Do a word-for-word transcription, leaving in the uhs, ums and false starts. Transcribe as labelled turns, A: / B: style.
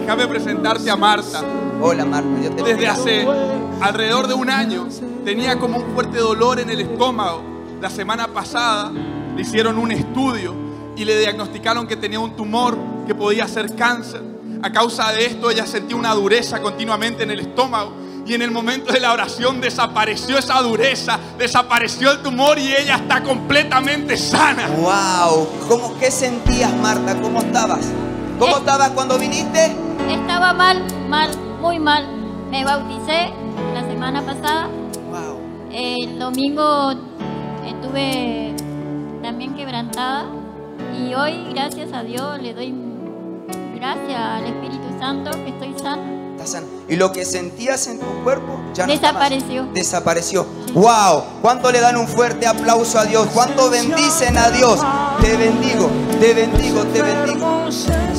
A: Déjame presentarte a Marta.
B: Hola Marta, Dios te
A: Desde
B: bendiga.
A: hace alrededor de un año tenía como un fuerte dolor en el estómago. La semana pasada le hicieron un estudio y le diagnosticaron que tenía un tumor que podía ser cáncer. A causa de esto ella sentía una dureza continuamente en el estómago. Y en el momento de la oración desapareció esa dureza, desapareció el tumor y ella está completamente sana.
B: Wow, ¿cómo, ¿qué sentías, Marta? ¿Cómo estabas? ¿Cómo
C: Eh.
B: estabas cuando viniste?
C: Estaba mal, mal, muy mal. Me bauticé la semana pasada.
B: Wow.
C: El domingo estuve también quebrantada. Y hoy, gracias a Dios, le doy gracias al Espíritu Santo que estoy sana.
B: Estás sana. Y lo que sentías en tu cuerpo ya no está más.
C: Desapareció.
B: Desapareció. Wow. ¿Cuánto le dan un fuerte aplauso a Dios? ¿Cuánto bendicen a Dios? Te bendigo, te bendigo, te bendigo.